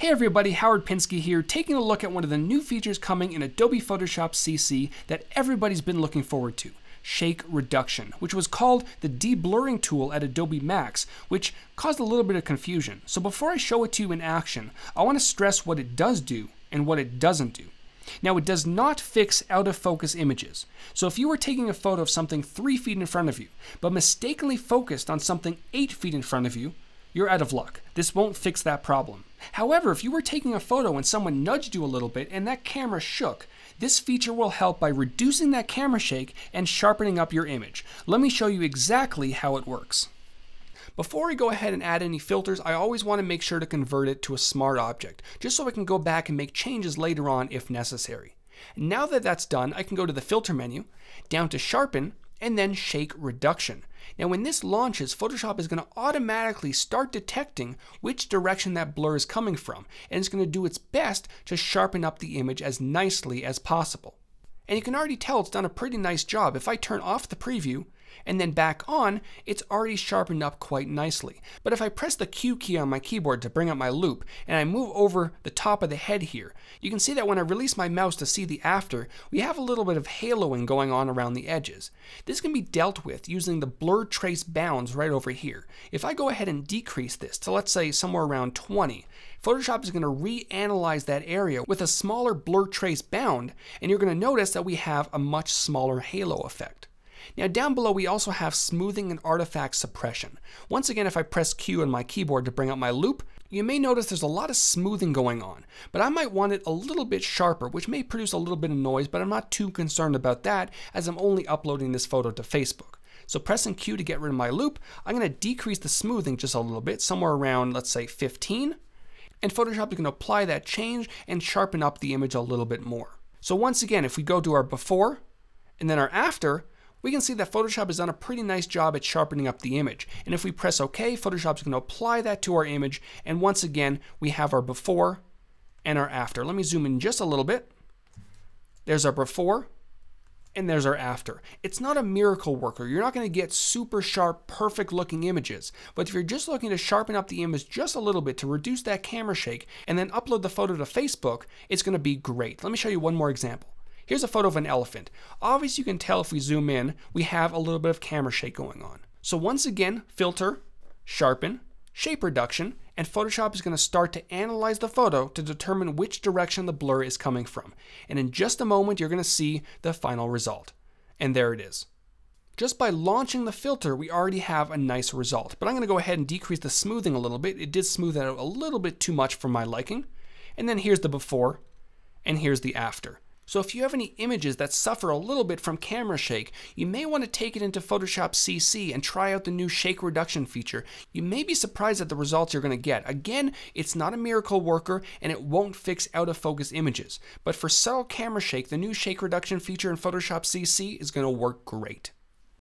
Hey everybody, Howard Pinsky here, taking a look at one of the new features coming in Adobe Photoshop CC that everybody's been looking forward to, shake reduction, which was called the de-blurring tool at Adobe Max, which caused a little bit of confusion. So before I show it to you in action, I want to stress what it does do and what it doesn't do. Now, it does not fix out of focus images. So if you were taking a photo of something 3 feet in front of you, but mistakenly focused on something 8 feet in front of you, you're out of luck. This won't fix that problem. However, if you were taking a photo and someone nudged you a little bit and that camera shook, this feature will help by reducing that camera shake and sharpening up your image. Let me show you exactly how it works. Before we go ahead and add any filters, I always want to make sure to convert it to a smart object, just so I can go back and make changes later on if necessary. Now that that's done, I can go to the filter menu, down to sharpen, and then shake reduction. Now when this launches, Photoshop is going to automatically start detecting which direction that blur is coming from, and it's going to do its best to sharpen up the image as nicely as possible. And you can already tell it's done a pretty nice job. If I turn off the preview and then back on, it's already sharpened up quite nicely. But if I press the Q key on my keyboard to bring up my loop and I move over the top of the head here, you can see that when I release my mouse to see the after, we have a little bit of haloing going on around the edges. This can be dealt with using the blur trace bounds right over here. If I go ahead and decrease this to, let's say, somewhere around 20, Photoshop is going to reanalyze that area with a smaller blur trace bound, and you're going to notice that we have a much smaller halo effect. Now down below we also have smoothing and artifact suppression. Once again, if I press Q on my keyboard to bring up my loop, you may notice there's a lot of smoothing going on, but I might want it a little bit sharper, which may produce a little bit of noise, but I'm not too concerned about that as I'm only uploading this photo to Facebook. So pressing Q to get rid of my loop, I'm going to decrease the smoothing just a little bit, somewhere around, let's say 15, and Photoshop is going to apply that change and sharpen up the image a little bit more. So once again, if we go to our before and then our after, we can see that Photoshop has done a pretty nice job at sharpening up the image. And if we press OK, Photoshop is going to apply that to our image. And once again, we have our before and our after. Let me zoom in just a little bit. There's our before and there's our after. It's not a miracle worker. You're not going to get super sharp, perfect looking images. But if you're just looking to sharpen up the image just a little bit to reduce that camera shake and then upload the photo to Facebook, it's going to be great. Let me show you one more example. Here's a photo of an elephant. Obviously, you can tell if we zoom in, we have a little bit of camera shake going on. So once again, filter, sharpen, shape reduction, and Photoshop is going to start to analyze the photo to determine which direction the blur is coming from. And in just a moment, you're going to see the final result. And there it is. Just by launching the filter, we already have a nice result. But I'm going to go ahead and decrease the smoothing a little bit. It did smooth it out a little bit too much for my liking. And then here's the before, and here's the after. So if you have any images that suffer a little bit from camera shake, you may want to take it into Photoshop CC and try out the new shake reduction feature. You may be surprised at the results you're going to get. Again, it's not a miracle worker and it won't fix out of focus images. But for subtle camera shake, the new shake reduction feature in Photoshop CC is going to work great.